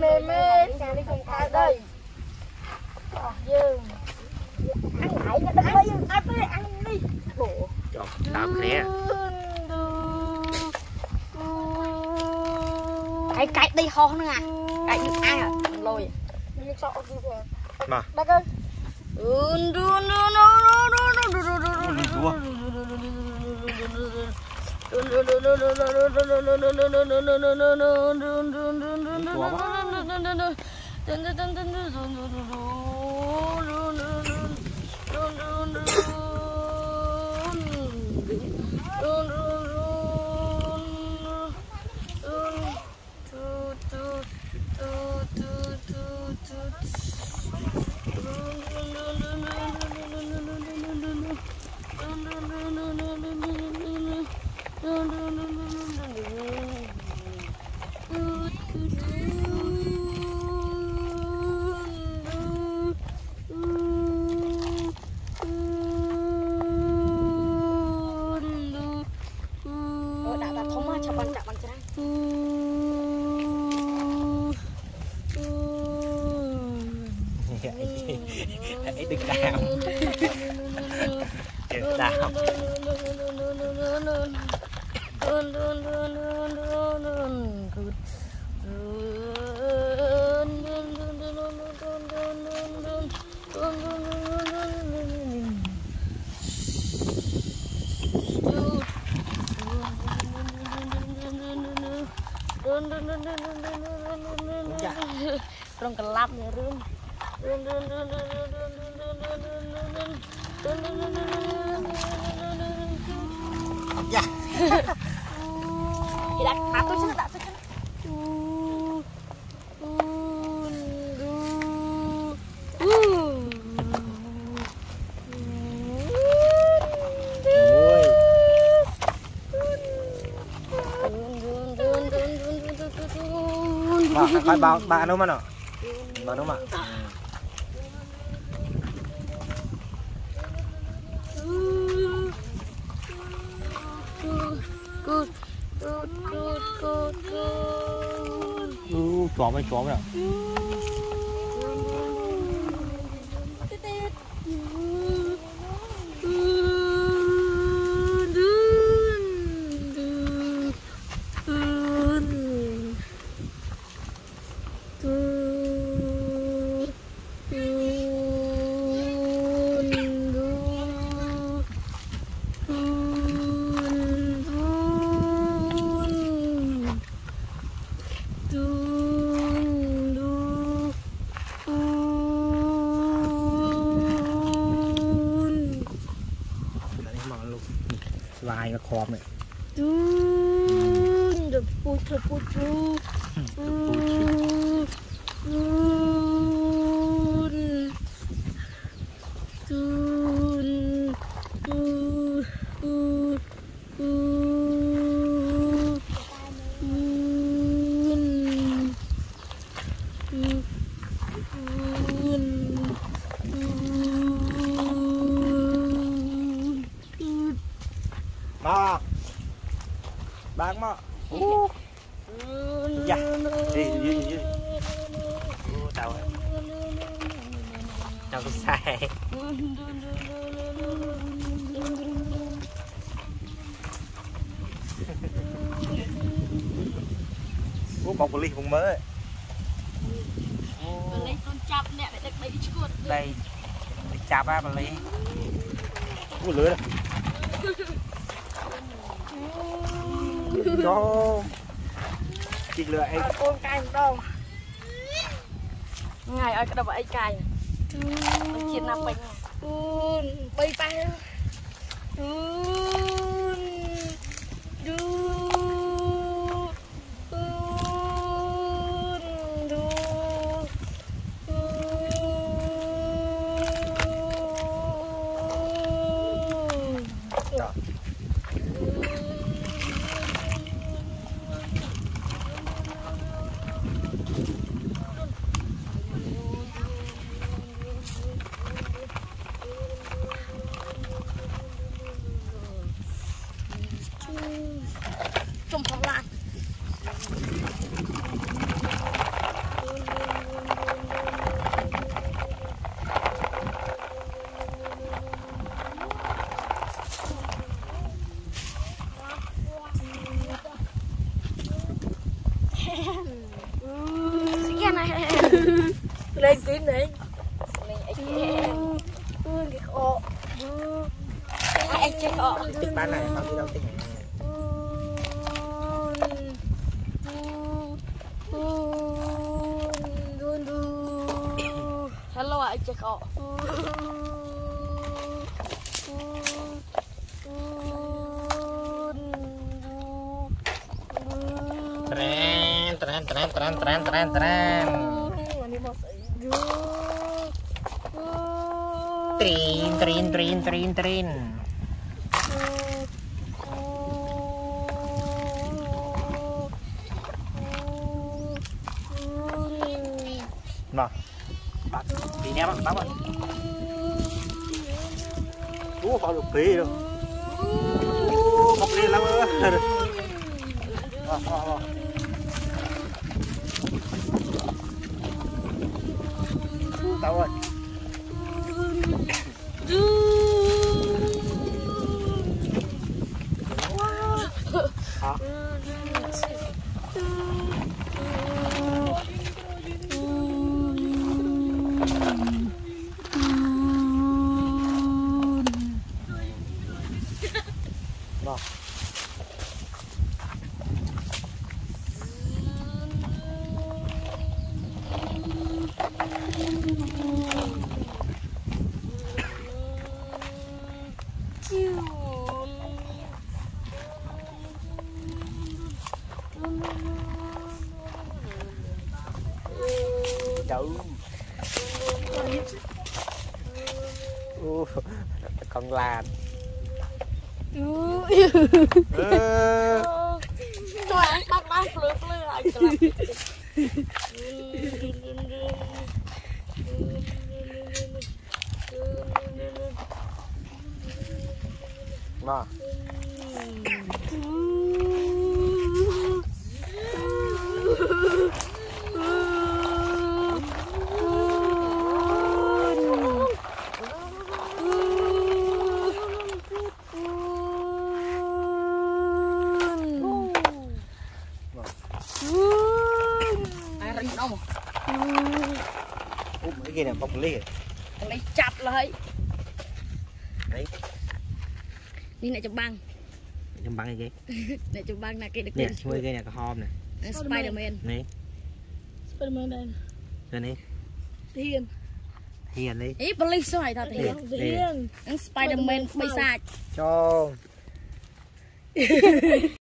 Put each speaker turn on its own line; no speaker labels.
mê mê nhà đi cùng ta đây dương ăn lại cái đất lấy ăn đi ăn đi bộ
chọn tạm nè
cái đi ho nữa à cái như ai à lôi
mà
bác ơi
ấy đừng đào đừng đào
rong kelap nih rum
ya
tidak atuh cenah tak cenah
Bà coi bà đâu mà nọ bà đâu mà chó mấy nè vai nó khom này
được put
bác mà dạ đi tao tao sai một ly cũng mới
lấy con chắp nè để được đây chuột
đây chắp á bà ly có lưới đây cho chị lựa em
con cay đâu ngày ơi cái đâu vậy cay chuyện nào bệnh bay bay đây xin này cái khó anh chơi khó
Tính bán này không đi đâu tính
hello anh chơi khó
Trin. Mà bắt đi ném bắt rồi. Bao lục phí rồi. Bọc đi lắm ơi. Tao ơi. Hả? Đó. Đâu con lan
tôi ăn bắt lướt lại
mà
đâu
cái gì nè bọc ly
lấy chặt lại
đấy
đi lại trong băng
cái gì
để trong băng là cái được
nè nuôi cái này có hom nè
Spiderman
nè
Spiderman đây
nè hiền đi
ý police xoay thật hiền Spiderman bay xa
cho